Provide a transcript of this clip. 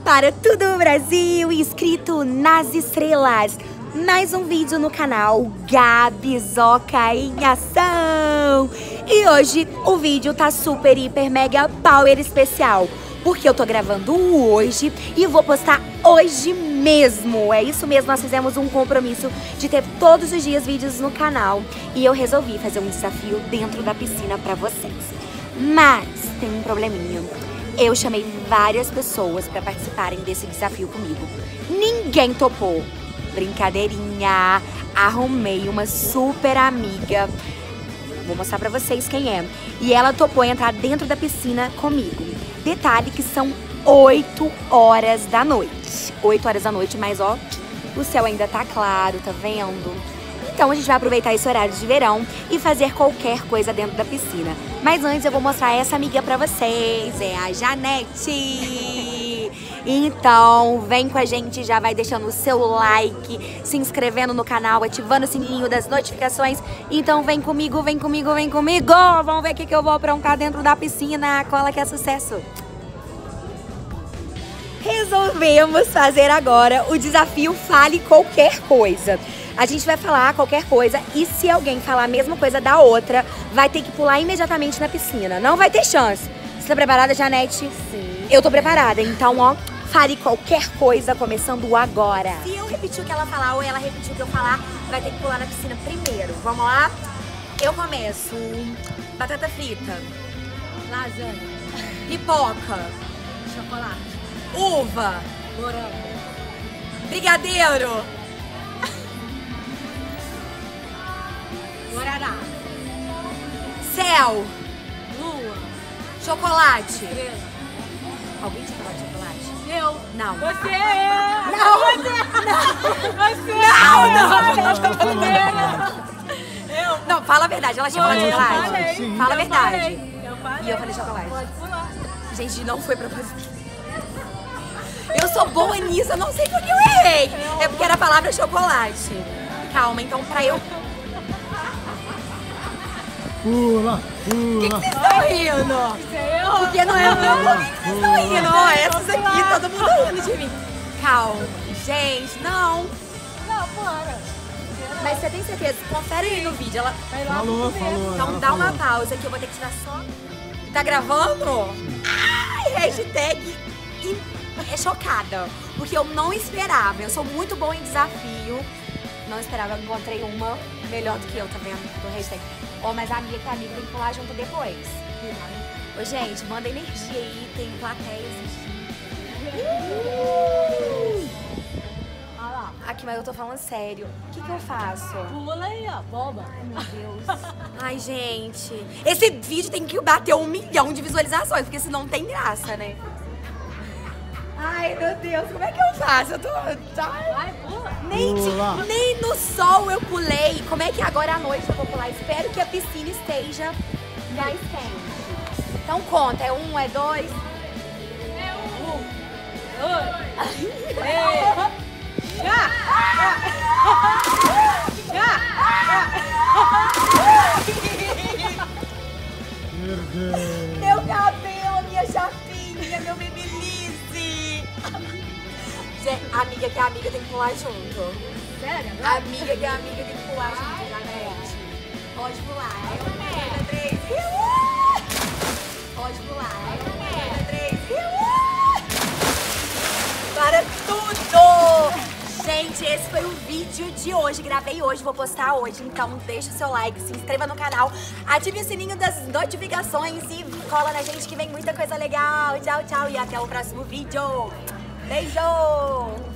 Para todo o Brasil, inscrito nas estrelas. Mais um vídeo no canal Gabizoca em Ação. E hoje o vídeo tá super, hiper, mega, power especial. Porque eu tô gravando hoje e vou postar hoje mesmo. É isso mesmo, nós fizemos um compromisso de ter todos os dias vídeos no canal. E eu resolvi fazer um desafio dentro da piscina pra vocês. Mas tem um probleminha. Eu chamei várias pessoas pra participarem desse desafio comigo. Ninguém topou. Brincadeirinha. Arrumei uma super amiga. Vou mostrar pra vocês quem é. E ela topou entrar dentro da piscina comigo. Detalhe que são 8 horas da noite. 8 horas da noite, mas ó, o céu ainda tá claro, tá vendo? Então a gente vai aproveitar esse horário de verão e fazer qualquer coisa dentro da piscina. Mas antes eu vou mostrar essa amiga pra vocês, é a Janete. Então vem com a gente, já vai deixando o seu like, se inscrevendo no canal, ativando o sininho das notificações. Então vem comigo, vem comigo, vem comigo. Vamos ver o que eu vou aprontar dentro da piscina. Cola que é sucesso. Resolvemos fazer agora o desafio Fale Qualquer Coisa. A gente vai falar qualquer coisa e se alguém falar a mesma coisa da outra, vai ter que pular imediatamente na piscina. Não vai ter chance. Você tá preparada, Janete? Sim. Eu tô preparada, então ó, fale qualquer coisa começando agora. Se eu repetir o que ela falar ou ela repetir o que eu falar, vai ter que pular na piscina primeiro. Vamos lá? Eu começo. Batata frita. Lasanha. Pipoca. Chocolate. Uva. Morango. Brigadeiro. Guaraná. Céu. Lua. Chocolate. Estrela. Alguém tinha falado de chocolate? Eu. Não. Você. Não. Você. Eu. Não, fala a verdade. Ela tinha falado de Eu chocolate? falei. Fala a Eu verdade. falei. E eu falei chocolate. Pode pular. Gente, não foi proposital. Eu sou boa nisso, eu não sei porque eu errei. É porque era a palavra chocolate. Calma, então pra eu... Pula, Por que pula. vocês estão rindo? Porque não é o meu nome que vocês estão rindo. Ó, essas aqui, todo mundo rindo de mim. Calma. Gente, não. Não, para. Mas você tem certeza? Confere aí no vídeo. Ela... Falou. Então ela dá uma falou. pausa que eu vou ter que tirar só... Tá gravando? Ai, hashtag é chocada. Porque eu não esperava. Eu sou muito boa em desafio. Não esperava. Eu encontrei uma melhor do que eu, tá vendo? Do hashtag. Ó, mas a amiga que é amiga tem que pular junto depois. Ô, gente, manda energia aí. Tem plateia assistindo. Olha lá. Aqui, mas eu tô falando sério. O que eu faço? Pula aí, ó. Boba. Meu Deus. Ai, gente. Esse vídeo tem que bater 1 milhão de visualizações, porque senão não tem graça, né? Ai, meu Deus, como é que eu faço? Eu tô... Vai, pula. Pula. Nem no sol eu pulei. Como é que agora à noite eu vou pular? Espero que a piscina esteja mais quente. Então conta, é 1, é 2... Já! Perdeu. Meu cabelo, minha chapinha, meu babyliss. Amiga que é amiga tem que pular junto. Sério? Amiga que é amiga tem que pular junto, Janete. Pode pular. Pode pular. Para tudo! Gente, esse foi o vídeo de hoje. Gravei hoje, vou postar hoje. Então deixa o seu like, se inscreva no canal, ative o sininho das notificações e cola na gente que vem muita coisa legal. Tchau, tchau e até o próximo vídeo. Beijo!